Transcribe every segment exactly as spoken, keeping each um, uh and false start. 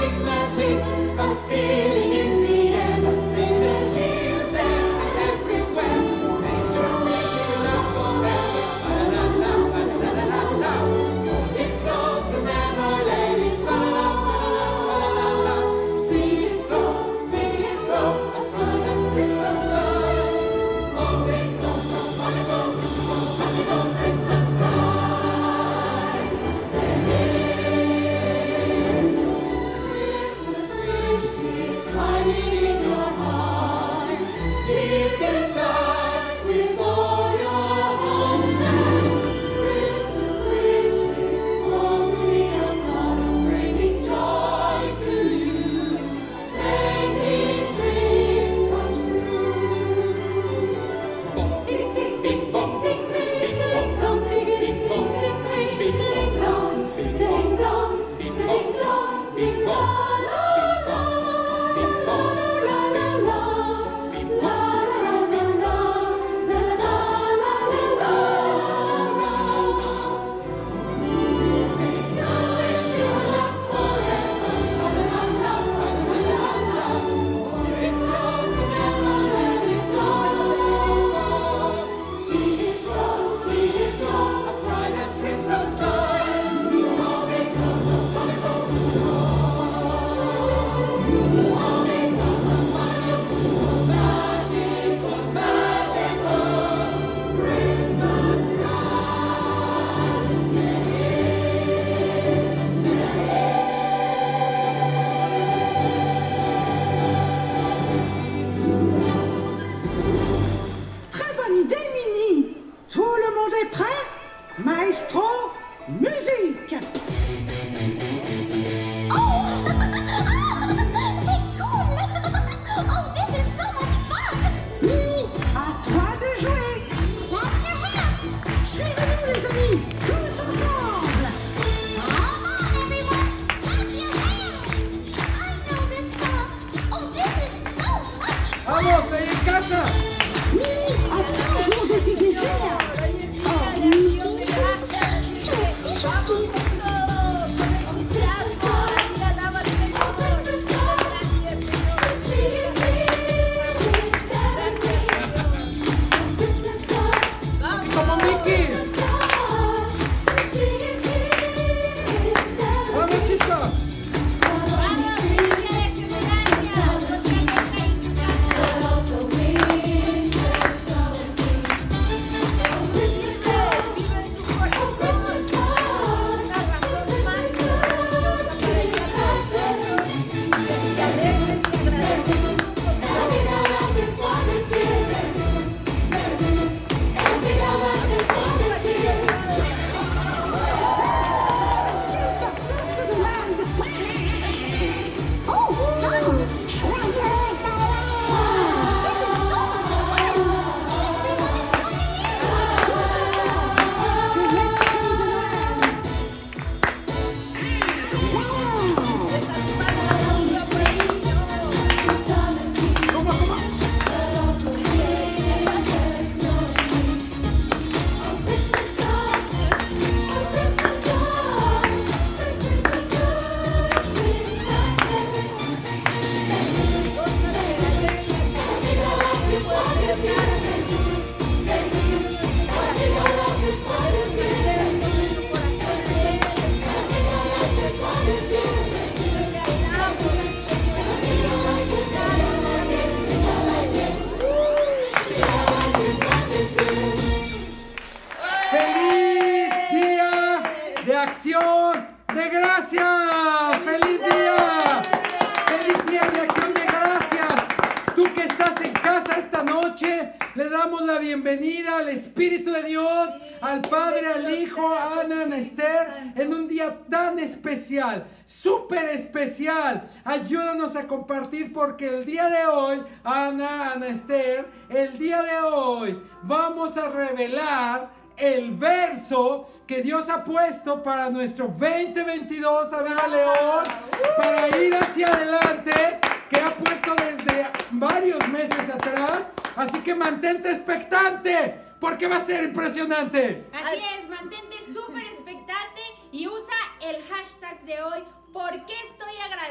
Le damos la bienvenida al Espíritu de Dios, al Padre, al Hijo, a Ana, a Esther, en un día tan especial, súper especial. Ayúdanos a compartir porque el día de hoy, Ana, Ana Esther, el día de hoy vamos a revelar el verso que Dios ha puesto para nuestro veinte veintidós, ¡Arriba León!, para ir hacia adelante, que ha puesto desde varios meses atrás. Así que mantente expectante, porque va a ser impresionante. Así es, mantente súper expectante y usa el hashtag de hoy, ¿por qué estoy agradecido?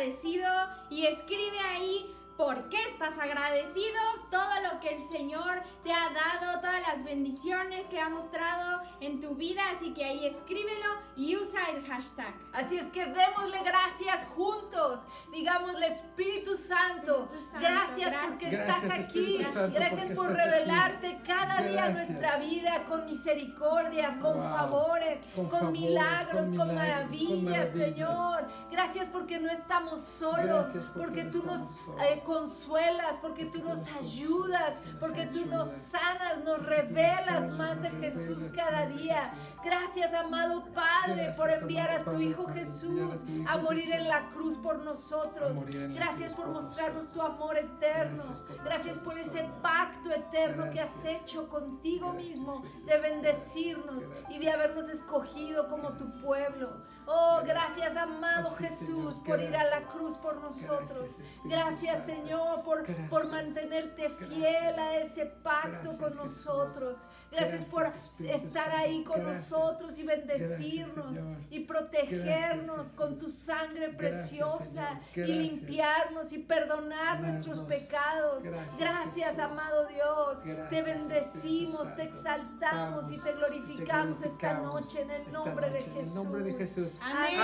agradecido y escribe ahí por qué estás agradecido, todo lo que el Señor te ha dado, todas las bendiciones que ha mostrado en tu vida, así que ahí escríbelo y usa el hashtag. Así es que démosle gracias juntos, digámosle Espíritu Santo, Espíritu Santo, gracias, gracias. porque Gracias, estás aquí, Espíritu Santo, gracias porque por estás revelarte aquí. cada día en Gracias. nuestra vida con misericordias, con Wow. favores, Con con, favores, milagros, con con, milagros, maravillas, con maravillas. Señor. Gracias porque no estamos solos, Gracias porque porque no tú nos estamos solos. eh, consuelas, porque Porque tú nos nos ayudas, consuelas, porque nos tú nos ayudas, sanas, nos porque tú nos revelas sanas, más de nos Jesús revelas cada más de día. Jesús. Gracias, amado Padre, Gracias, por enviar amado a tu Padre, Hijo por enviar a Jesús tu Hijo a morir Jesús. en la cruz por nosotros. A morir en la Gracias cruz por por mostrarnos tu nosotros. amor eterno. Gracias por Gracias por mostrarnos tu ese amor. pacto eterno que has Gracias. hecho contigo Gracias, mismo Jesús. de bendecirnos Gracias. y de habernos escogido como tu pueblo. Oh, gracias, amado Así, Jesús, Señor. por ir a la Gracias. cruz por nosotros. Gracias, Espíritu Gracias, Santo. Señor, por, Gracias. por mantenerte fiel Gracias. a ese pacto Gracias, con Jesús. nosotros. Gracias, Gracias, por Espíritu estar Santo. ahí con Gracias. nosotros y bendecirnos Gracias, Señor. y protegernos Gracias, con Jesús. tu sangre Gracias, preciosa Señor. y Gracias. limpiarnos y perdonar nuestros Sanarnos. pecados. Gracias, Gracias, Jesús. amado Dios. Gracias, Te bendecimos, Espíritu te Santo. exaltamos y te glorificamos Te esta glorificamos noche en el esta nombre de noche, en Jesús. el nombre de Jesús. Amén.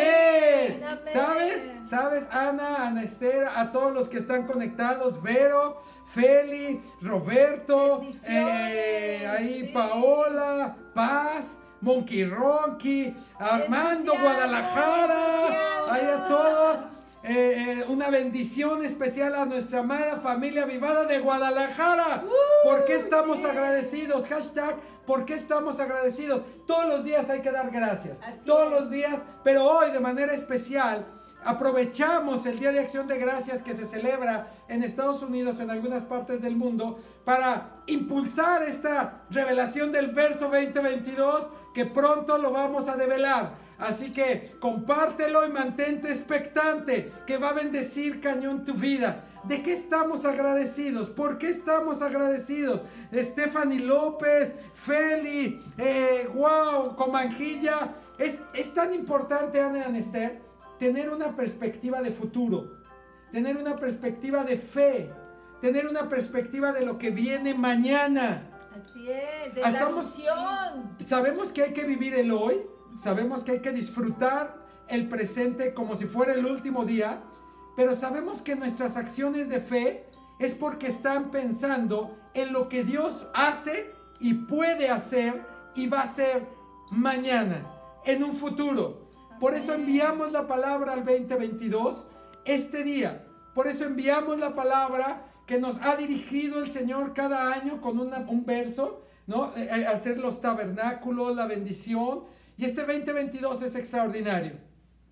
Amén. Amén. ¿Sabes? ¿Sabes, Ana, Ana Esther, a todos los que están conectados, Vero, Feli, Roberto, Bendiciones, eh, ahí sí. Paola, Paz, Monkey Ronky, Armando, Bendiciones, Guadalajara, bendiciones. ahí a todos. Eh, eh, una bendición especial a nuestra amada familia Avivada de Guadalajara. ¿Por qué estamos sí. agradecidos? Hashtag, ¿por qué estamos agradecidos? Todos los días hay que dar gracias. Así Todos es. los días, pero hoy de manera especial aprovechamos el Día de Acción de Gracias que se celebra en Estados Unidos, en algunas partes del mundo, para impulsar esta revelación del verso veinte veintidós que pronto lo vamos a develar. Así que compártelo y mantente expectante, que va a bendecir cañón tu vida. ¿De qué estamos agradecidos? ¿Por qué estamos agradecidos? Stephanie López, Feli, eh, wow, Comanjilla. Es, es tan importante, Ana Anester, tener una perspectiva de futuro, tener una perspectiva de fe, tener una perspectiva de lo que viene mañana. Así es, de Estamos- la visión. Sabemos que hay que vivir el hoy, sabemos que hay que disfrutar el presente como si fuera el último día, pero sabemos que nuestras acciones de fe es porque están pensando en lo que Dios hace y puede hacer y va a hacer mañana, en un futuro. Por eso enviamos la palabra al veinte veintidós este día. Por eso enviamos la palabra que nos ha dirigido el Señor cada año con una- un verso, ¿no? Eh, eh, hacer los tabernáculos, la bendición. Y este veinte veintidós es extraordinario.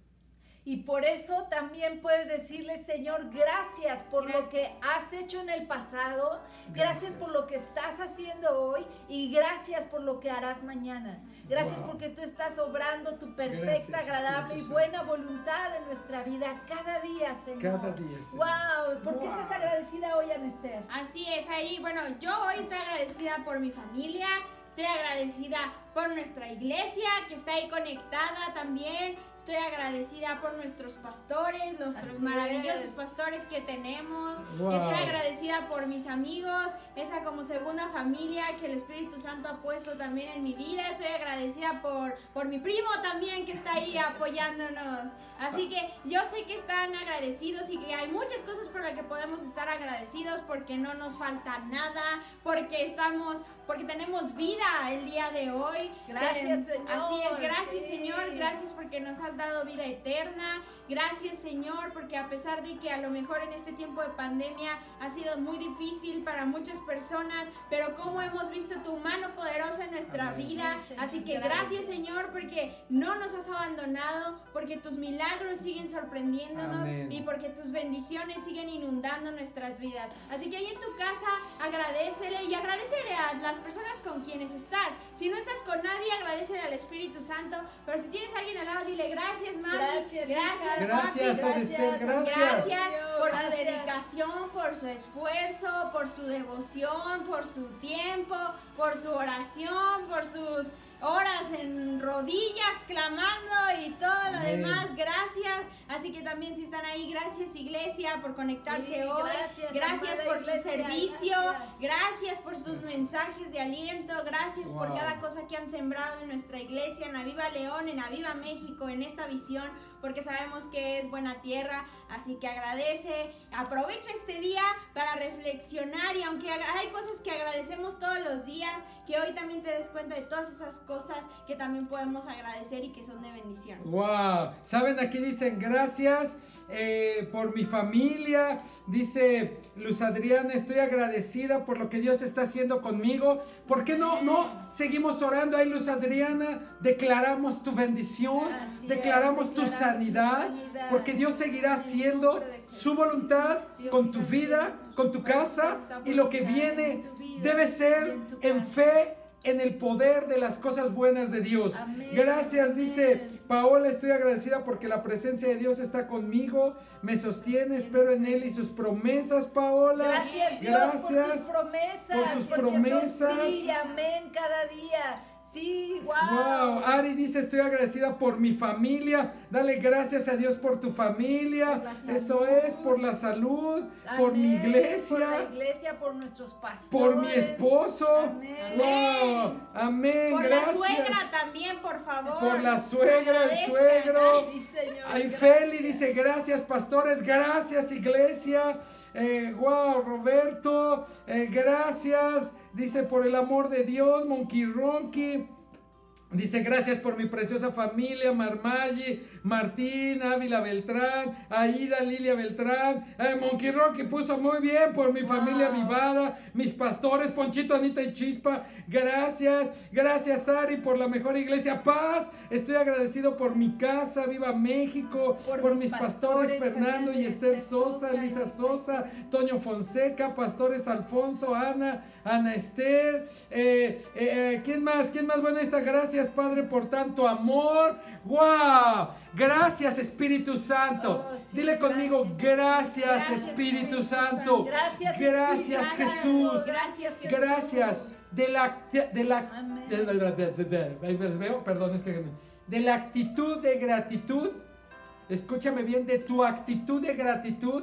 Y por eso también puedes decirle, Señor, gracias por Gracias. lo que has hecho en el pasado, gracias. Gracias. por lo que estás haciendo hoy y gracias por lo que harás mañana. Gracias Wow. porque tú estás obrando tu perfecta, Gracias, agradable y Espíritu buena voluntad en nuestra vida cada día, Señor. Cada día, Señor. Wow, ¿por qué Wow. estás agradecida hoy, Anester? Así es, ahí, bueno, yo hoy estoy agradecida por mi familia, estoy agradecida por nuestra iglesia que está ahí conectada también, estoy agradecida por nuestros pastores, nuestros Así maravillosos es. pastores que tenemos, Wow. estoy agradecida por mis amigos, esa como segunda familia que el Espíritu Santo ha puesto también en mi vida, estoy agradecida por, por mi primo también que está ahí apoyándonos, así que yo sé que están agradecidos y que hay muchas cosas por las que podemos estar agradecidos porque no nos falta nada, porque estamos, porque tenemos vida el día de hoy. Gracias, Eh, Señor. Así es, gracias Sí. Señor, gracias porque nos has dado vida eterna, gracias Señor porque a pesar de que a lo mejor en este tiempo de pandemia ha sido muy difícil para muchas personas, pero como hemos visto tu mano poderosa en nuestra Amén. vida, Sí, Señor, así que gracias. gracias Señor porque no nos has abandonado, porque tus milagros siguen sorprendiéndonos Amén. y porque tus bendiciones siguen inundando nuestras vidas. Así que ahí en tu casa agradécele y agradecele a las personas con quienes estás. Si no estás con nadie, agradecele al Espíritu Santo, pero si tienes a alguien al lado, dile gracias, mami, Gracias, gracias, hija. Gracias, papi, Anester, gracias. Gracias por su Gracias. dedicación, por su esfuerzo, por su devoción, por su tiempo, por su oración, por sus horas en rodillas clamando y todo lo Amén. demás. Gracias. Así que también si están ahí, gracias iglesia por conectarse Sí, hoy. gracias, Gracias amada por su iglesia, servicio. gracias. Gracias por sus mensajes de aliento. Gracias por Wow. cada cosa que han sembrado en nuestra iglesia, en Aviva León, en Aviva México, en esta visión, porque sabemos que es buena tierra. Así que agradece, aprovecha este día para reflexionar, y aunque hay cosas que agradecemos todos los días, que hoy también te des cuenta de todas esas cosas que también podemos agradecer y que son de bendición. Wow, saben, aquí dicen gracias eh, por mi familia, dice Luz Adriana, estoy agradecida por lo que Dios está haciendo conmigo. ¿Por qué no, no seguimos orando ahí, Luz Adriana? Declaramos tu bendición, Así es, declaramos tu declaramos sanidad, tu sanidad. porque Dios seguirá En el haciendo nombre de Jesús. su voluntad Dios con tu siga vida, haciendo con tu su casa, perfecta y lo que voluntad viene en tu vida debe y ser en tu en casa. fe, en el poder de las cosas buenas de Dios. Amén, Gracias, amén. dice Paola, estoy agradecida porque la presencia de Dios está conmigo, me sostiene, espero en Él y sus promesas, Paola. Gracias, Dios, por tus Gracias promesas. por sus porque son promesas. sí, y amén cada día. Sí, wow. Wow, Ari dice, estoy agradecida por mi familia. Dale gracias a Dios por tu familia. Por la salud. Eso es, por la salud, por mi Amén, iglesia, por la iglesia, por nuestros pastores. por mi esposo. Amén. Wow, amén, Por gracias. la suegra también, por favor. Por la suegra, el Agradezcan. suegro. Sí, Señor, Ay, gracias. Feli dice, gracias pastores, gracias iglesia. Eh, wow, Roberto, eh, gracias. Dice, por el amor de Dios, Monkey Ronky. Dice, gracias por mi preciosa familia, Marmagi, Martín, Ávila Beltrán, Aida, Lilia Beltrán, eh, Monkey Rocky puso muy bien por mi Wow. familia avivada, mis pastores, Ponchito, Anita y Chispa, gracias, gracias Ari por la mejor iglesia, Paz, estoy agradecido por mi casa, Viva México, por, Por mis mis pastores, pastores, Fernando y también, Esther Esther Sosa, Sosa, Lisa y Sosa, Toño Fonseca, pastores Alfonso, Ana, Ana Esther, eh, eh, eh, ¿quién más? ¿Quién más? Bueno, esta gracias Padre por tanto amor. ¡Wow! Gracias Espíritu Santo. Oh, sí, Dile conmigo, gracias, Gracias, Espíritu Espíritu Santo. Gracias, Gracias Espíritu Jesús. Santo. Gracias, Jesús. Gracias. De la, de la, Amén. de la- de- de- de- de- ahí les veo, perdón, es que de la actitud de gratitud, escúchame bien, de tu actitud de gratitud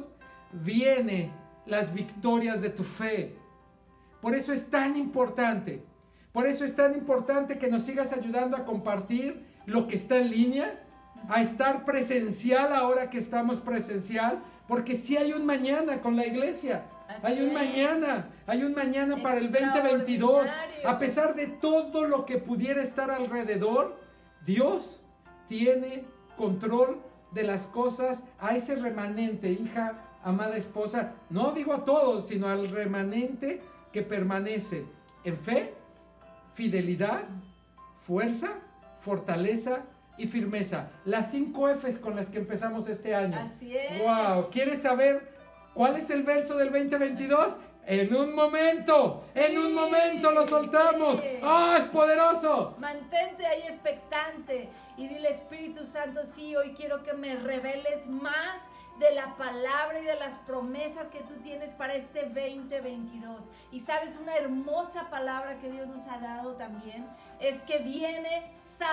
viene las victorias de tu fe. Por eso es tan importante, por eso es tan importante que nos sigas ayudando a compartir lo que está en línea, a estar presencial ahora que estamos presencial, porque sí hay un mañana con la iglesia. Así Hay un es. mañana, hay un mañana para el veinte veintidós. Extraordinario. A pesar de todo lo que pudiera estar alrededor, Dios tiene control de las cosas. A ese remanente, hija, amada esposa, no digo a todos, sino al remanente que permanece en fe, fidelidad, fuerza, fortaleza y firmeza. Las cinco Fs con las que empezamos este año. Así es. Wow, ¿quieres saber cuál es el verso del veinte veintidós? En un momento, en un Sí, momento lo soltamos. sí. ¡Ah, es poderoso! Mantente ahí expectante y dile, Espíritu Santo, sí, hoy quiero que me reveles más de la palabra y de las promesas que tú tienes para este veinte veintidós. Y sabes, una hermosa palabra que Dios nos ha dado también es que viene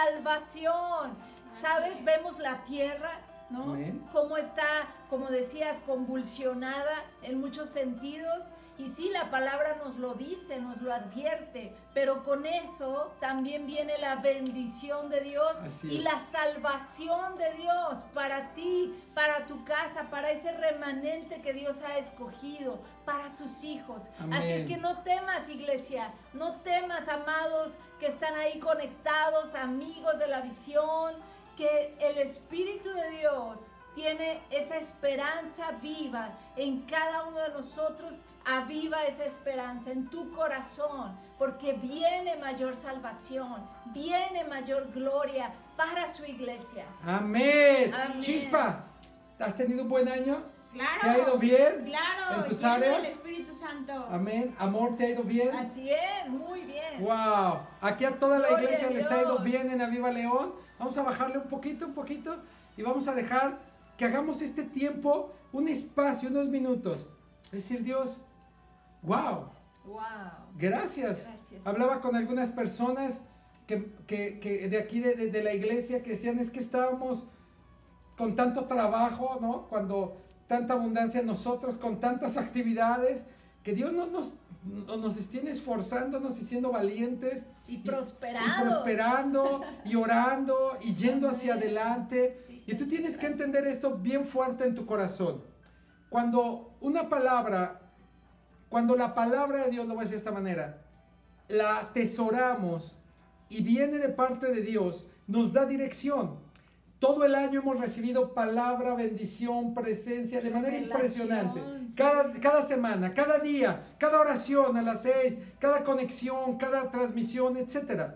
salvación. ¿Sabes? Vemos la tierra, ¿no? Amén. Cómo está, como decías, convulsionada en muchos sentidos. Y sí, la palabra nos lo dice, nos lo advierte, pero con eso también viene la bendición de Dios Así y es. la salvación de Dios para ti, para tu casa, para ese remanente que Dios ha escogido, para sus hijos. Amén. Así es que no temas, iglesia, no temas, amados, que están ahí conectados, amigos de la visión, que el Espíritu de Dios tiene esa esperanza viva en cada uno de nosotros. Aviva esa esperanza en tu corazón, porque viene mayor salvación, viene mayor gloria para su iglesia. Amén. Amén. Chispa, ¿has tenido un buen año? Claro. ¿Te ha ido bien? Claro. ¿En tus lleno áreas? del Espíritu Santo. Amén. Amor, ¿te ha ido bien? Así es, muy bien. Wow, aquí a toda la Gloria iglesia a les ha ido Dios. bien en Aviva León. Vamos a bajarle un poquito, un poquito y vamos a dejar que hagamos este tiempo, un espacio, unos minutos. Es decir, Dios, wow, Wow. gracias. Gracias. Hablaba con algunas personas que, que, que de aquí de, de, de la iglesia que decían es que estábamos con tanto trabajo, ¿no? Cuando tanta abundancia nosotros, con tantas actividades, que Dios no nos, no, nos tiene esforzándonos y siendo valientes. Y Y, prosperados. y prosperando, y orando, y yendo hacia adelante. Sí, Y tú Señor, tienes que gracias. entender esto bien fuerte en tu corazón. Cuando una palabra, cuando la palabra de Dios, lo voy a decir de esta manera, la atesoramos y viene de parte de Dios, nos da dirección. Todo el año hemos recibido palabra, bendición, presencia de manera Revelación, impresionante. sí. Cada, cada semana, cada día, cada oración a las seis, cada conexión, cada transmisión, etcétera.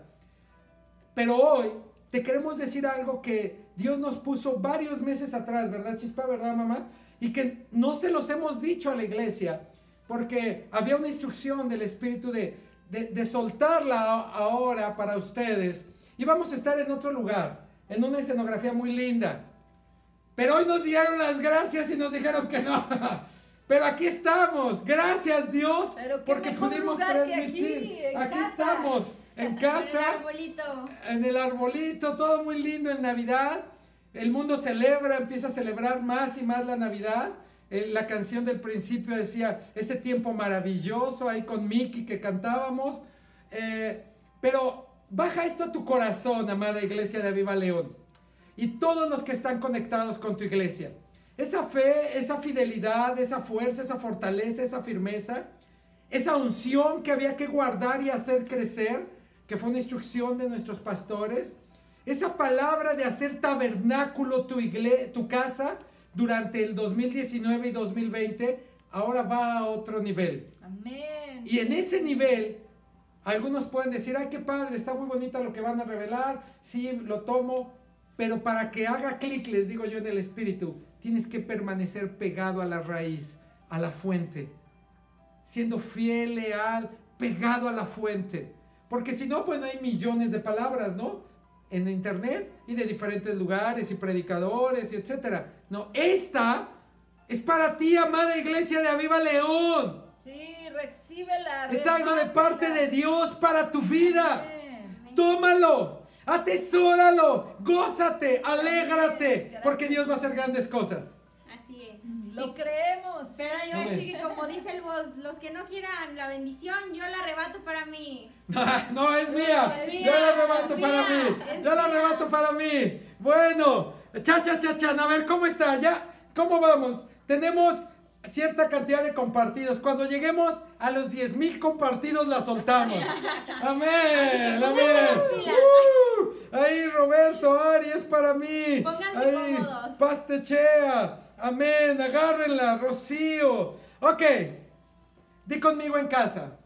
Pero hoy te queremos decir algo que Dios nos puso varios meses atrás, ¿verdad, Chispa? ¿Verdad, mamá? Y que no se los hemos dicho a la iglesia, porque había una instrucción del Espíritu de, de, de soltarla ahora para ustedes. Y vamos a estar en otro lugar, en una escenografía muy linda. Pero hoy nos dieron las gracias y nos dijeron que no. Pero aquí estamos, gracias Dios, Pero qué porque mejor pudimos lugar que transmitir. aquí, en Aquí casa. estamos, en En casa, el arbolito. en el arbolito, todo muy lindo en Navidad. El mundo celebra, empieza a celebrar más y más la Navidad. Eh, la canción del principio decía, ese tiempo maravilloso ahí con Mickey que cantábamos. Eh, pero baja esto a tu corazón, amada iglesia de Aviva León. Y todos los que están conectados con tu iglesia. Esa fe, esa fidelidad, esa fuerza, esa fortaleza, esa firmeza, esa unción que había que guardar y hacer crecer, que fue una instrucción de nuestros pastores. Esa palabra de hacer tabernáculo tu, igle- tu casa durante el dos mil diecinueve y dos mil veinte, ahora va a otro nivel. Amén. Y en ese nivel, algunos pueden decir, ay, qué padre, está muy bonita lo que van a revelar, sí, lo tomo, pero para que haga clic, les digo yo en el espíritu, tienes que permanecer pegado a la raíz, a la fuente, siendo fiel, leal, pegado a la fuente. Porque si no, pues hay millones de palabras, ¿no? En internet y de diferentes lugares y predicadores y etcétera. No, esta es para ti, amada iglesia de Aviva León. Sí, recíbela. Es algo de parte de Dios para tu vida. Amén. Tómalo, atesóralo, gózate, alégrate, Gracias. porque Dios va a hacer grandes cosas. Así es. Lo creemos. Pero yo voy a Amén. decir que como dice el voz, los que no quieran la bendición, yo la arrebato para mí. No, es mía. Es Yo la mía, arrebato es para mía, mí. es Yo la mía. arrebato para mí. Bueno, cha, cha, cha, cha. A ver, ¿cómo está? ¿Ya? ¿Cómo vamos? Tenemos cierta cantidad de compartidos. Cuando lleguemos a los diez mil compartidos, la soltamos. Amén. pónganse Amén. las pilas. Uh, ahí, Roberto, Ari, es para mí. Pónganse Ahí, cómodos. Pastechea. Amén. Agárrenla, Rocío. Ok. Di conmigo en casa.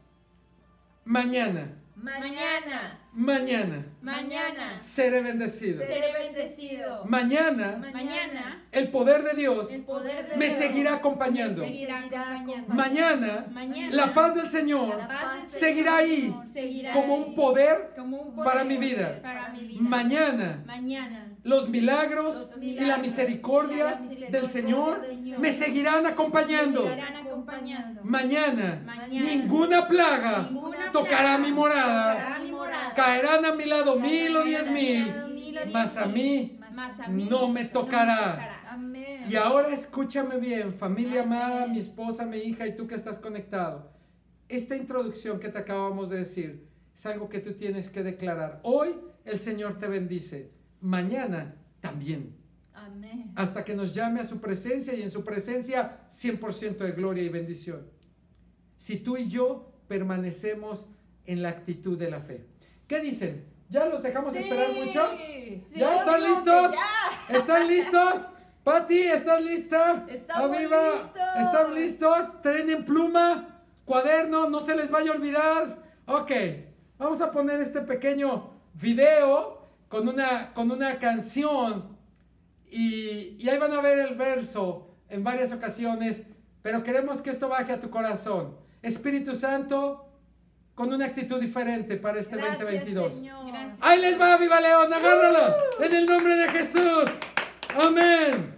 Mañana. Mañana. Mañana. Mañana. Seré bendecido. Seré bendecido. Mañana. Mañana. El poder de Dios El poder de me Dios seguirá acompañando. me seguirá acompañando. Mañana. Mañana. La paz del Señor La paz del seguirá ahí Señor seguirá como ahí un poder como un poder para mi vida. para mi vida. Mañana. Mañana. Los milagros Los y la milagros misericordia y la misericordia del Señor del Señor me seguirán acompañando. Me seguirán acompañando. Mañana. Mañana. Ninguna plaga Ninguna tocará plaga mi morada. tocará mi morada. Caerán a mi lado mil o diez Caerán a mi mil, lado mil o diez mas a mil, mí mas a mí no me tocará. Amén. Y ahora escúchame bien, familia Amén. amada, mi esposa, mi hija y tú que estás conectado. Esta introducción que te acabamos de decir es algo que tú tienes que declarar. Hoy el Señor te bendice, mañana también. Amén. Hasta que nos llame a su presencia y en su presencia cien por ciento de gloria y bendición. Si tú y yo permanecemos en la actitud de la fe. ¿Qué dicen? ¿Ya los dejamos esperar mucho? Sí, ¿Ya yo están digo que listos? ya. ¿Están listos? Pati, ¿estás lista? Estamos Aviva, listos. ¿están listos? ¿Tienen pluma? ¿Cuaderno? No se les vaya a olvidar. Ok, vamos a poner este pequeño video con una, con una canción y, y ahí van a ver el verso en varias ocasiones, pero queremos que esto baje a tu corazón. Espíritu Santo, con una actitud diferente para este Gracias, veinte veintidós. Señor. Gracias. Ahí les va, Viva León, agárrala en el nombre de Jesús. Amén.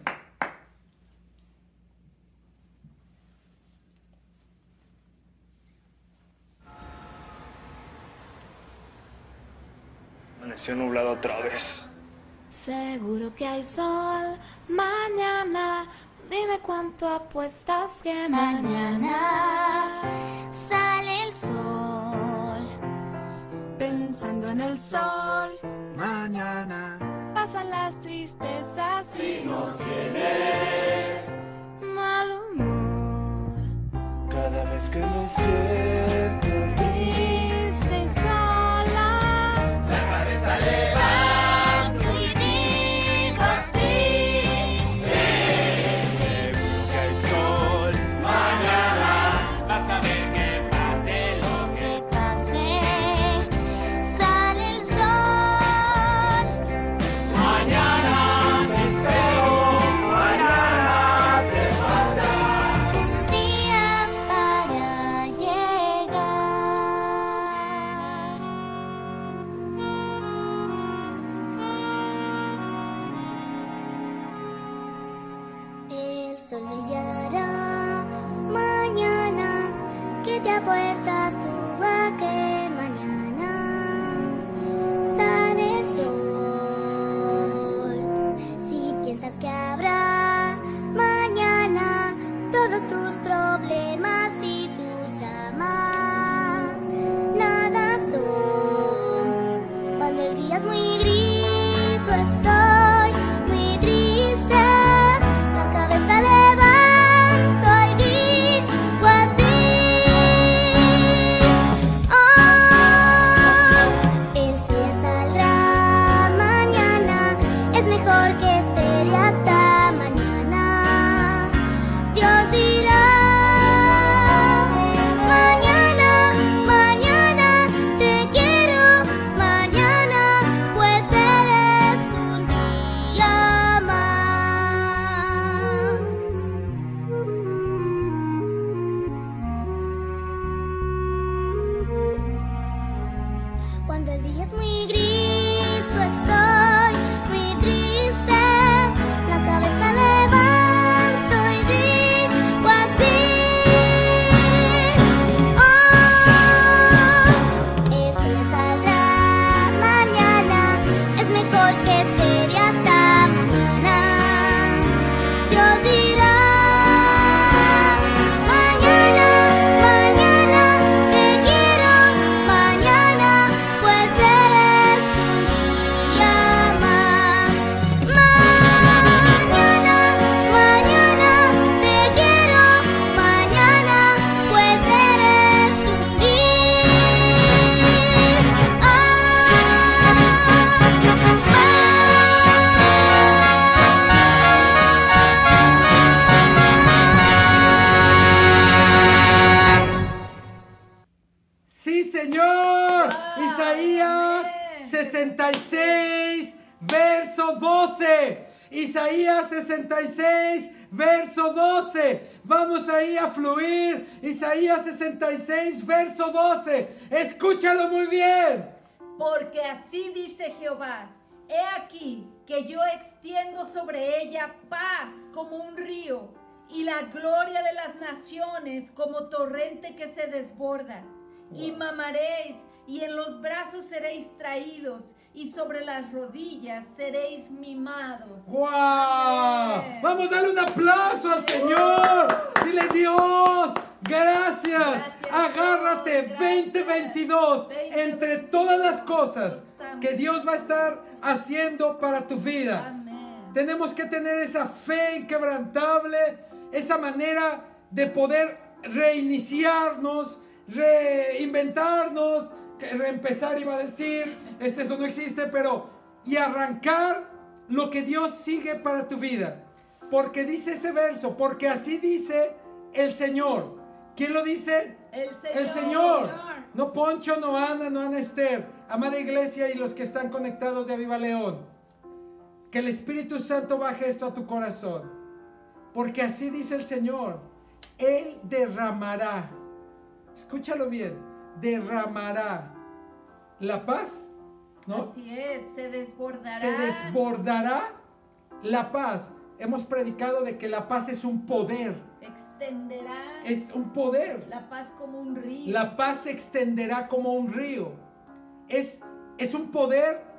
Amaneció nublado otra vez. Seguro que hay sol mañana. Dime cuánto apuestas que mañana sale el sol. Pensando en el sol, mañana pasan las tristezas si no tienes mal humor. Cada vez que me siento triste y sola, la cabeza levanto y digo así. Sí, seguro que hay sol mañana. Vas a ver que pase lo que pase, sale el sol. mañana. Te espero, mañana te falta Un día para llegar. El sol brillará mañana. ¿Qué te apuestas tú a que mañana sale el sol? Si piensas que habrá mañana todos tus problemas y tus dramas, nada son. Cuando el día es muy gris o estoy muy triste, la cabeza levanto y digo así. Oh, el sol saldrá mañana. Es mejor que espere hasta mañana. Dios dirá mañana, mañana te quiero, mañana pues eres un día más. Cuando el día es muy gris o estoy muy triste, la cabeza levanto y digo así. Oh, el sol saldrá mañana. Es mejor que espere hasta mañana. Dios dirá mañana, mañana te quiero, mañana pues eres un día más. Mañana, mañana te quiero, mañana pues eres un día. Sí, Señor. Wow, Isaías amén. sesenta y seis, verso doce. Isaías sesenta y seis, verso doce. Vamos ahí a fluir. Isaías sesenta y seis, verso doce. Escúchalo muy bien. Porque así dice Jehová: he aquí que yo extiendo sobre ella paz como un río, y la gloria de las naciones como torrente que se desborda. Y mamaréis, y en los brazos seréis traídos, y sobre las rodillas seréis mimados. ¡Wow! Amén. Vamos a darle un aplauso al Señor. Dile, Dios, gracias. Gracias, Agárrate Dios. veinte veintidós Gracias. entre todas las cosas que Dios va a estar haciendo para tu vida. Amén. Tenemos que tener esa fe inquebrantable, esa manera de poder reiniciarnos, reinventarnos, que reempezar, iba a decir, este eso no existe, pero y arrancar lo que Dios sigue para tu vida. Porque dice ese verso, porque así dice el Señor. ¿Quién lo dice? El Señor. El Señor. Señor. No Poncho, no Ana, no Ana Esther. Amada iglesia y los que están conectados de Aviva León. Que el Espíritu Santo baje esto a tu corazón. Porque así dice el Señor. Él derramará. Escúchalo bien. Derramará la paz. ¿No? Así es, se desbordará. Se desbordará la paz. Hemos predicado de que la paz es un poder. Extenderá Es un poder. la paz como un río. La paz se extenderá como un río. Es, es un poder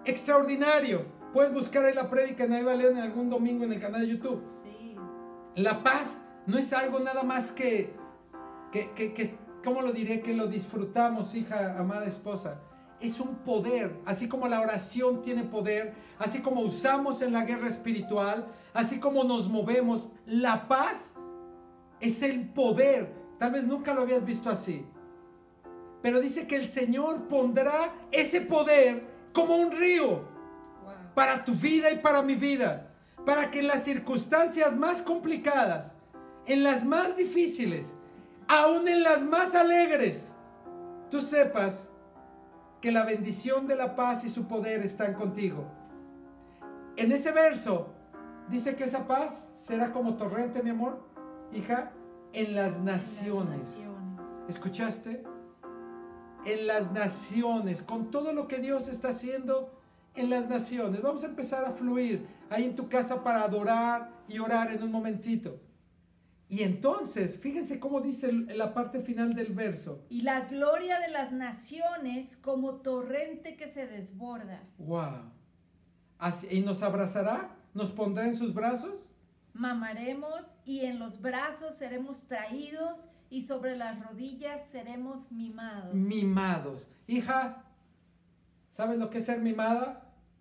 extraordinario. Puedes buscar ahí la prédica de Naiva León en algún domingo en el canal de YouTube. Sí. La paz no es algo nada más que, que, que, que ¿cómo lo diré? Que lo disfrutamos, hija, amada esposa. Es un poder, así como la oración tiene poder, así como usamos en la guerra espiritual, así como nos movemos. La paz es el poder. Tal vez nunca lo habías visto así. Pero dice que el Señor pondrá ese poder como un río Wow. para tu vida y para mi vida. Para que en las circunstancias más complicadas, en las más difíciles, aún en las más alegres, tú sepas que la bendición de la paz y su poder están contigo. En ese verso dice que esa paz será como torrente, mi amor, hija, en las naciones. Las naciones. ¿Escuchaste? En las naciones, con todo lo que Dios está haciendo en las naciones. Vamos a empezar a fluir ahí en tu casa para adorar y orar en un momentito. Y entonces, fíjense cómo dice la parte final del verso. Y la gloria de las naciones como torrente que se desborda. Wow. Así, y nos abrazará, nos pondrá en sus brazos. Mamaremos y en los brazos seremos traídos y sobre las rodillas seremos mimados. Mimados. Hija, ¿sabes lo que es ser mimada?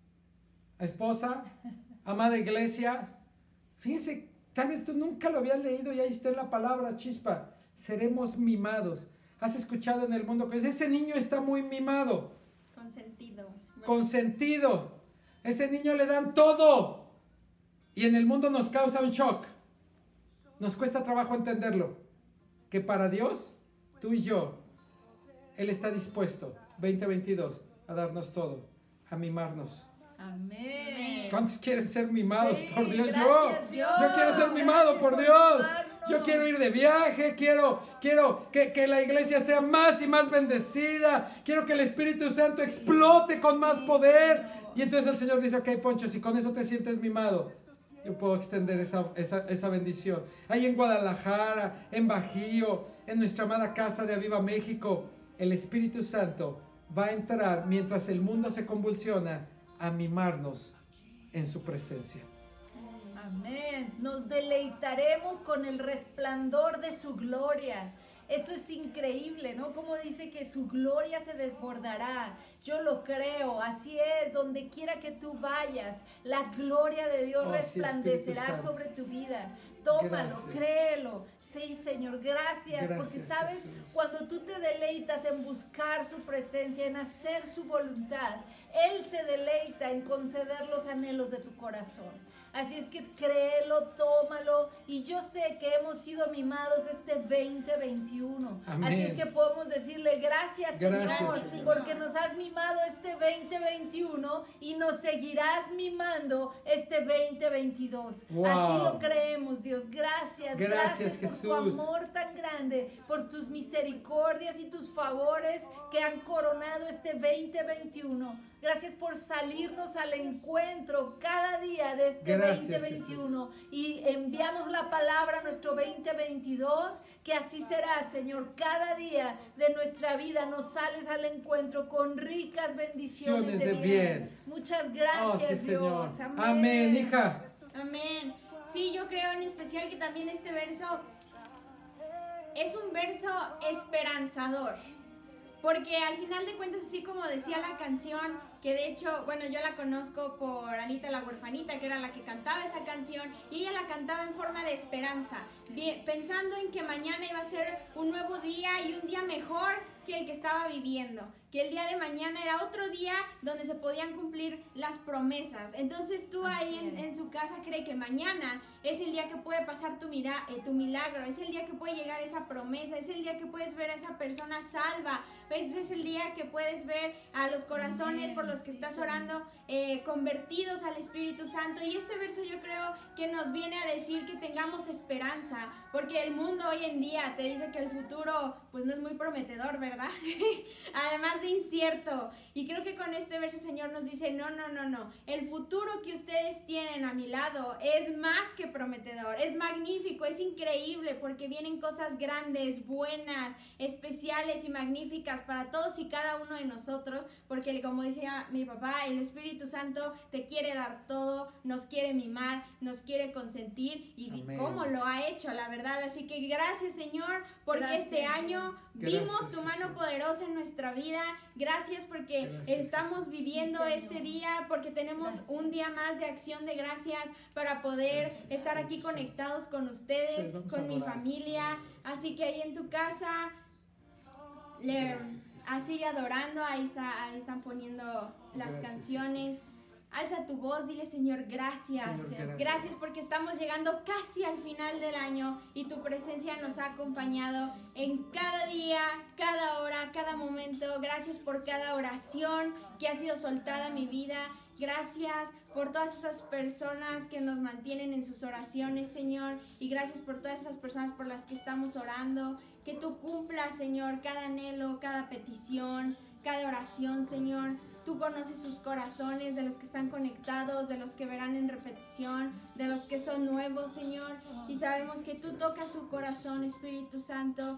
Esposa, amada iglesia. Fíjense, tal vez tú nunca lo habías leído y ahí está en la palabra, chispa. Seremos mimados. ¿Has escuchado en el mundo que ese niño está muy mimado? Consentido. Consentido. Ese niño le dan todo. Y en el mundo nos causa un shock. Nos cuesta trabajo entenderlo. Que para Dios, tú y yo, Él está dispuesto, veinte veintidós, a darnos todo, a mimarnos. Amén. ¿Cuántos quieren ser mimados Sí, por Dios? gracias, Yo, Dios. yo quiero ser mimado Gracias por por Dios. mimarnos. Yo quiero ir de viaje, quiero, quiero que, que la iglesia sea más y más bendecida. Quiero que el Espíritu Santo explote con más Sí, poder. Señor. Y entonces el Señor dice, ok, Poncho, si con eso te sientes mimado, yo puedo extender esa, esa, esa bendición. Ahí en Guadalajara, en Bajío, en nuestra amada casa de Aviva México, el Espíritu Santo va a entrar mientras el mundo se convulsiona a mimarnos en su presencia. Amén. Nos deleitaremos con el resplandor de su gloria. Eso es increíble, ¿no? Como dice que su gloria se desbordará. Yo lo creo, así es, donde quiera que tú vayas, la gloria de Dios Oh, sí, resplandecerá Espíritu Santo. sobre tu vida. Tómalo, Gracias. créelo. Sí, Señor, gracias, Gracias, porque sabes, Jesús. cuando tú te deleitas en buscar su presencia, en hacer su voluntad, Él se deleita en conceder los anhelos de tu corazón. Así es que créelo, tómalo, y yo sé que hemos sido mimados este veinte veintiuno. Amén. Así es que podemos decirle gracias, Gracias, Señor, Señor. porque nos has mimado este veinte veintiuno y nos seguirás mimando este veinte veintidós. Wow. Así lo creemos, Dios. Gracias, Gracias, gracias por Jesús. tu amor tan grande, por tus misericordias y tus favores que han coronado este veinte veintiuno. Gracias por salirnos al encuentro cada día de este Gracias, veinte veintiuno y enviamos la palabra a nuestro veinte veintidós, que así será, Señor. Cada día de nuestra vida nos sales al encuentro con ricas bendiciones Bendiciones de, de bien. bien. Muchas Oh, gracias, sí, Señor. Dios. Amén, hija. Amén. Sí, yo creo en especial que también este verso es un verso esperanzador. Porque al final de cuentas, así como decía la canción, que de hecho, bueno, yo la conozco por Anita la Huerfanita, que era la que cantaba esa canción, y ella la cantaba en forma de esperanza, bien, pensando en que mañana iba a ser un nuevo día y un día mejor que el que estaba viviendo, que el día de mañana era otro día donde se podían cumplir las promesas. Entonces tú ahí en, en su casa cree que mañana es el día que puede pasar tu, mira, eh, tu milagro, es el día que puede llegar esa promesa, es el día que puedes ver a esa persona salva, es, es el día que puedes ver a los corazones por los que Sí, estás Señor. orando eh, convertidos al Espíritu Santo. Y este verso yo creo que nos viene a decir que tengamos esperanza, porque el mundo hoy en día te dice que el futuro pues no es muy prometedor, ¿verdad? Además de incierto. Y creo que con este verso el Señor nos dice, no, no, no, no. El futuro que ustedes tienen a mi lado es más que prometedor, es magnífico, es increíble, porque vienen cosas grandes, buenas, especiales y magníficas para todos y cada uno de nosotros, porque como decía mi papá, el Espíritu Santo te quiere dar todo, nos quiere mimar, nos quiere consentir, y Amén. cómo lo ha hecho, la verdad. Así que gracias, Señor, porque Gracias, este año Gracias, vimos tu mano Jesús. poderosa en nuestra vida. Gracias porque Gracias, estamos viviendo Sí, Señor. este día, porque tenemos Gracias. un día más de acción de gracias para poder Gracias, estar aquí Espíritu conectados con Sí, ustedes, vamos a con mi adorar. familia. Así que ahí en tu casa, le, así adorando, ahí, está, ahí están poniendo las Gracias, canciones. Alza tu voz, dile, Señor, gracias. Señor, gracias. Gracias porque estamos llegando casi al final del año y tu presencia nos ha acompañado en cada día, cada hora, cada momento. Gracias por cada oración que ha sido soltada en mi vida. Gracias por todas esas personas que nos mantienen en sus oraciones, Señor. Y gracias por todas esas personas por las que estamos orando. Que tú cumplas, Señor, cada anhelo, cada petición, cada oración, Señor. Tú conoces sus corazones, de los que están conectados, de los que verán en repetición, de los que son nuevos, Señor. Y sabemos que tú tocas su corazón, Espíritu Santo.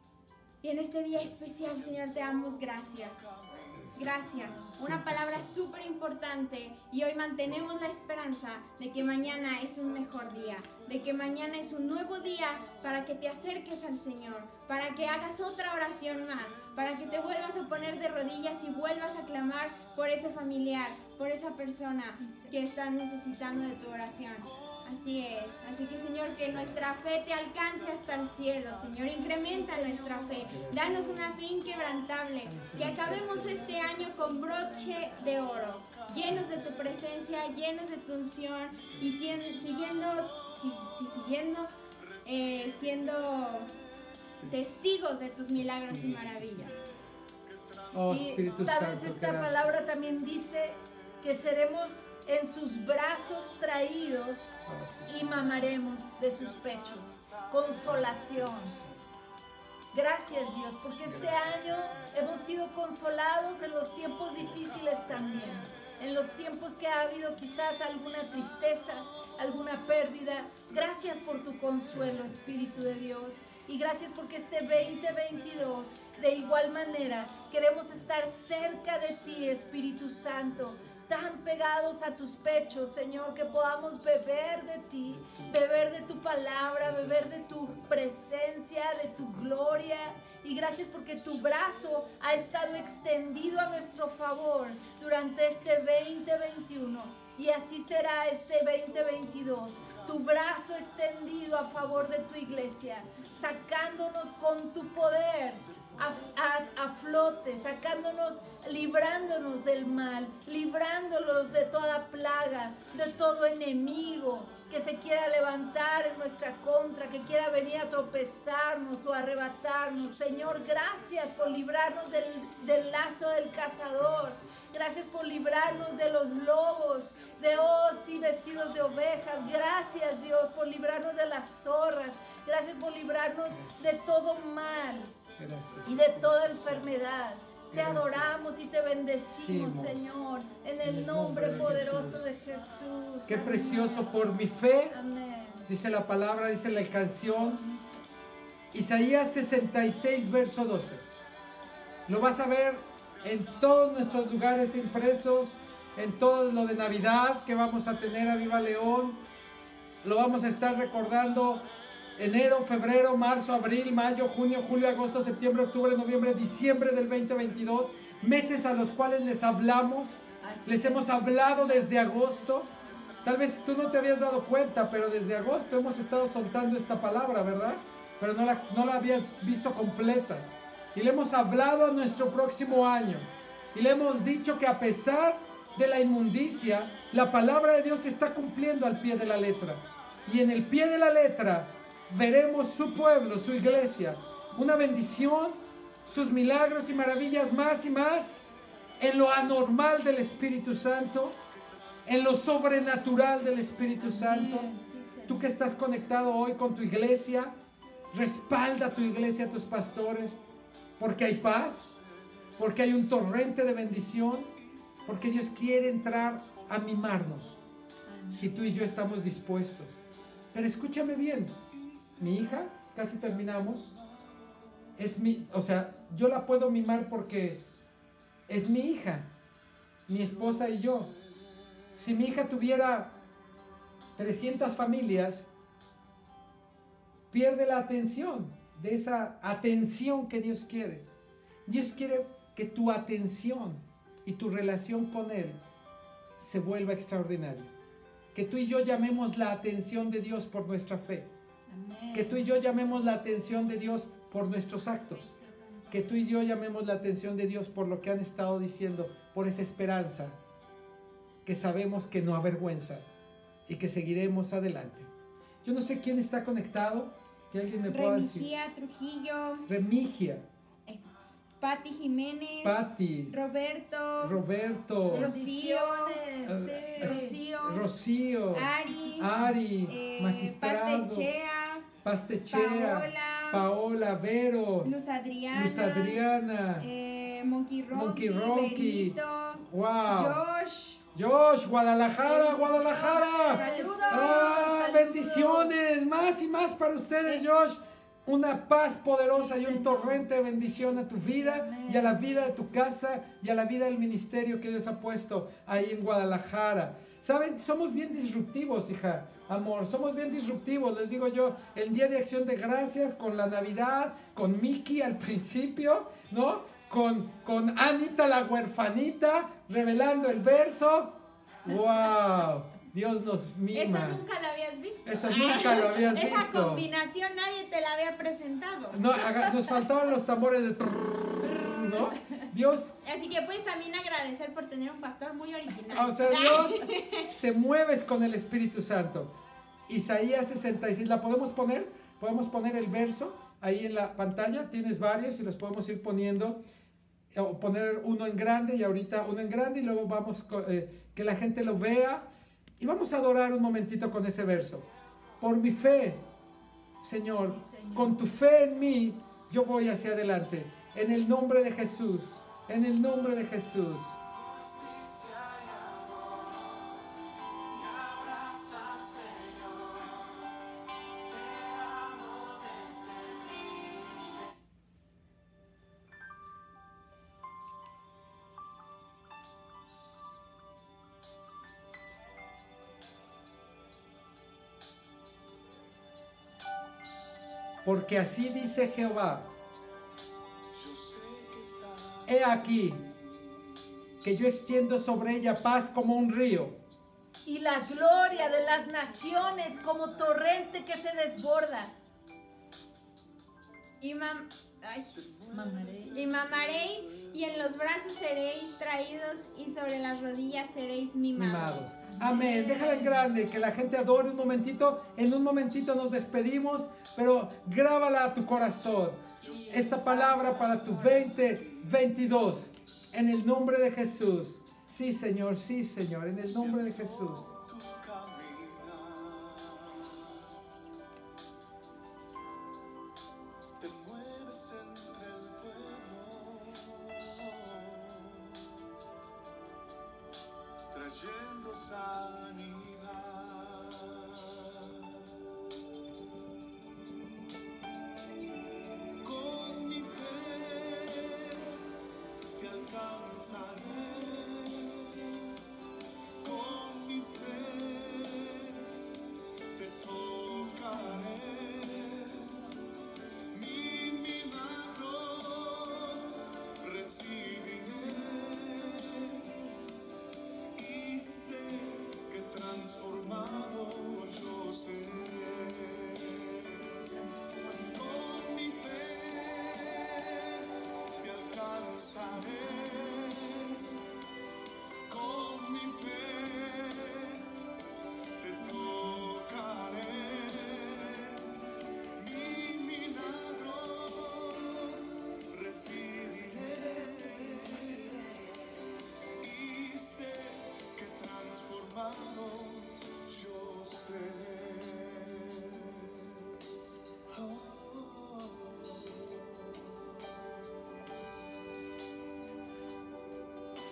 Y en este día especial, Señor, te damos gracias. Gracias. Una palabra súper importante. Y hoy mantenemos la esperanza de que mañana es un mejor día. De que mañana es un nuevo día para que te acerques al Señor. Para que hagas otra oración más. Para que te vuelvas a poner de rodillas y vuelvas a clamar por ese familiar, por esa persona que está necesitando de tu oración. Así es. Así que, Señor, que nuestra fe te alcance hasta el cielo. Señor, incrementa nuestra fe. Danos una fe inquebrantable. Que acabemos este año con broche de oro. Llenos de tu presencia, llenos de tu unción. Y sien- siguiendo, si, si siguiendo, eh, siendo testigos de tus milagros y maravillas. Oh, Y Espíritu sabes, Santo, esta gracias. palabra también dice que seremos en sus brazos traídos y mamaremos de sus pechos. Consolación. Gracias, Dios, porque este año hemos sido consolados en los tiempos difíciles también. En los tiempos que ha habido quizás alguna tristeza, alguna pérdida. Gracias por tu consuelo, Espíritu de Dios. Y gracias porque este veinte veintidós, de igual manera, queremos estar cerca de ti, Espíritu Santo. Tan pegados a tus pechos, Señor, que podamos beber de ti, beber de tu palabra, beber de tu presencia, de tu gloria. Y gracias porque tu brazo ha estado extendido a nuestro favor durante este veinte veintiuno. Y así será este veinte veintidós. Tu brazo extendido a favor de tu iglesia, sacándonos con tu poder a, a, a flote, sacándonos, librándonos del mal, librándonos de toda plaga, de todo enemigo que se quiera levantar en nuestra contra, que quiera venir a tropezarnos o arrebatarnos. Señor, gracias por librarnos del, del lazo del cazador. Gracias por librarnos de los lobos, de oh sí, vestidos de ovejas. Gracias, Dios, por librarnos de las zorras. Gracias por librarnos de todo mal Gracias. y de toda enfermedad. Te Gracias. adoramos y te bendecimos, Sí, Señor, en el nombre poderoso de Jesús. Qué Amén. precioso, por mi fe, Amén. dice la palabra, dice la canción. Isaías sesenta y seis, verso doce. Lo vas a ver en todos nuestros lugares impresos, en todo lo de Navidad que vamos a tener a Viva León. Lo vamos a estar recordando enero, febrero, marzo, abril, mayo, junio, julio, agosto, septiembre, octubre, noviembre, diciembre del veinte veintidós. Meses a los cuales les hablamos, les hemos hablado desde agosto. Tal vez tú no te habías dado cuenta, pero desde agosto hemos estado soltando esta palabra, ¿verdad? Pero no la, no la habías visto completa. Y le hemos hablado a nuestro próximo año. Y le hemos dicho que a pesar de la inmundicia, la palabra de Dios se está cumpliendo al pie de la letra. Y en el pie de la letra veremos su pueblo, su iglesia, una bendición, sus milagros y maravillas más y más, en lo anormal del Espíritu Santo, en lo sobrenatural del Espíritu Santo. Amén, sí, Señor. Tú que estás conectado hoy con tu iglesia, respalda a tu iglesia, a tus pastores, porque hay paz, porque hay un torrente de bendición, porque Dios quiere entrar a mimarnos, si tú y yo estamos dispuestos. Pero escúchame bien, mi hija, casi terminamos, es mi, o sea, yo la puedo mimar porque es mi hija, mi esposa y yo. Si mi hija tuviera trescientas familias, pierde la atención de esa atención que Dios quiere. Dios quiere que tu atención y tu relación con Él se vuelva extraordinaria. Que tú y yo llamemos la atención de Dios por nuestra fe. Amén. Que tú y yo llamemos la atención de Dios por nuestros actos. Que tú y yo llamemos la atención de Dios por lo que han estado diciendo, por esa esperanza que sabemos que no avergüenza y que seguiremos adelante. Yo no sé quién está conectado, que alguien me pueda decir. Remigia Trujillo, Remigia, eso. Pati Jiménez, Pati, Roberto, Roberto, Rocío, Bendiciones, eh, sí. Rocío, Rocío, Ari, Ari, eh, Magistrado, Pastechea, Pastechea, Paola, Paola, Vero, Luz Adriana, Luz Adriana, eh, Monkey Rocky, Monkey Rocky. Berito, wow, Josh, Josh, Guadalajara, Guadalajara. Saludos. Ah, Saludos. bendiciones, más y más para ustedes, Josh. Una paz poderosa y un torrente de bendición a tu vida y a la vida de tu casa y a la vida del ministerio que Dios ha puesto ahí en Guadalajara. Saben, somos bien disruptivos, hija, amor, somos bien disruptivos, les digo yo, el Día de Acción de Gracias, con la Navidad, con Mickey al principio, ¿no? Con, con Anita la huerfanita, revelando el verso. ¡Wow! Dios nos mima. Eso nunca lo habías visto. Eso nunca lo habías Esa visto. combinación nadie te la había presentado. No, haga- nos faltaban los tambores de trrr, ¿no? Dios, Así que puedes también agradecer por tener un pastor muy original. o sea, Dios, te mueves con el Espíritu Santo. Isaías sesenta y seis, ¿la podemos poner? Podemos poner el verso ahí en la pantalla. Tienes varios y los podemos ir poniendo. O poner uno en grande y ahorita uno en grande y luego vamos co- eh, que la gente lo vea. Y vamos a adorar un momentito con ese verso. Por mi fe, Señor, Sí, Señor. con tu fe en mí, yo voy hacia adelante. En el nombre de Jesús, en el nombre de Jesús. Porque así dice Jehová, he aquí, que yo extiendo sobre ella paz como un río, Y la gloria de las naciones como torrente que se desborda. Y, mam- ay. Mamaré. y mamaréis, y en los brazos seréis traídos, y sobre las rodillas seréis mimados. mimados. Amén. Déjala en grande, que la gente adore un momentito. En un momentito nos despedimos, pero grábala a tu corazón. Esta palabra para tu veinte veintidós. En el nombre de Jesús. Sí, Señor, sí, Señor. En el nombre de Jesús. Tu caminar, te mueves entre el pueblo, trayendo sanidad. Con mi fe te alcanzaré. Con mi fe te tocaré, mi milagro recibiré y sé que transformaré.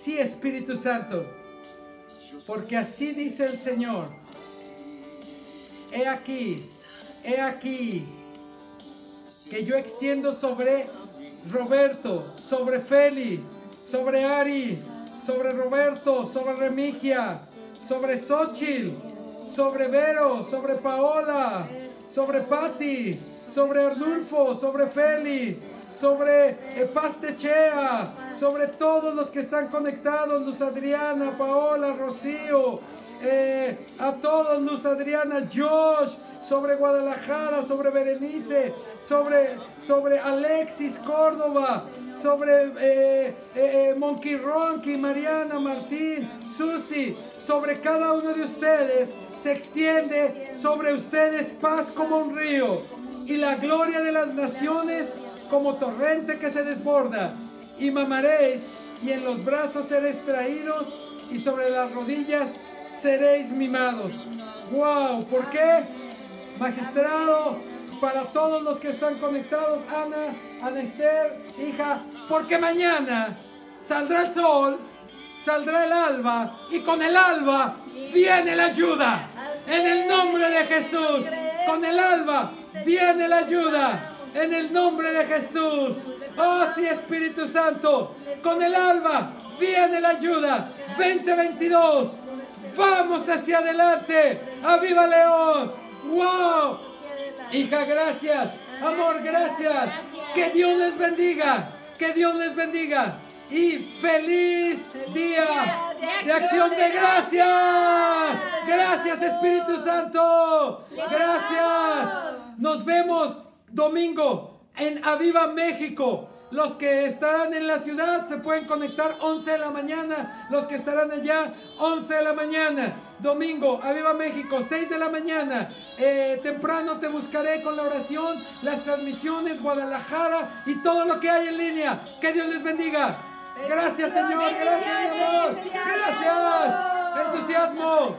sí, Espíritu Santo, porque así dice el Señor. He aquí, he aquí, que yo extiendo sobre Roberto, sobre Feli, sobre Ari, sobre Roberto, sobre Remigia, sobre Xochitl, sobre Vero, sobre Paola, sobre Patti, sobre Arnulfo, sobre Feli, sobre eh, Pastechea, sobre todos los que están conectados, Luz Adriana, Paola, Rocío, eh, a todos, Luz Adriana, Josh, sobre Guadalajara, sobre Berenice, sobre, sobre Alexis Córdoba, sobre eh, eh, eh, Monkey Ronky, Mariana, Martín, Susi, sobre cada uno de ustedes. Se extiende sobre ustedes paz como un río y la gloria de las naciones como torrente que se desborda. Y mamaréis y en los brazos seréis traídos y sobre las rodillas seréis mimados. ¡Wow! ¿Por qué? Magistrado, para todos los que están conectados, Ana, Ana Esther, hija, porque mañana saldrá el sol, saldrá el alba y con el alba viene la ayuda. En el nombre de Jesús, con el alba viene la ayuda. En el nombre de Jesús. Oh, sí, Espíritu Santo, con el alba viene la ayuda. veinte veintidós. Vamos hacia adelante. ¡Aviva León! ¡Wow! Hija, gracias. Amor, gracias. Que Dios les bendiga. Que Dios les bendiga. Y feliz día de acción de gracias. Gracias, Espíritu Santo. Gracias. Nos vemos domingo en Aviva México. Los que estarán en la ciudad se pueden conectar once de la mañana. Los que estarán allá, once de la mañana. Domingo, Aviva México, seis de la mañana. Eh, temprano te buscaré con la oración, las transmisiones, Guadalajara y todo lo que hay en línea. Que Dios les bendiga. Gracias, Señor. Gracias, mi amor. Gracias. Entusiasmo.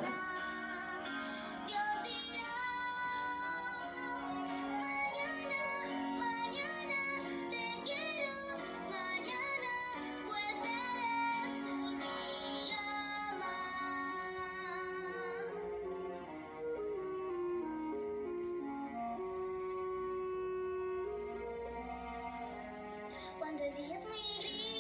Cuando el día es muy gris.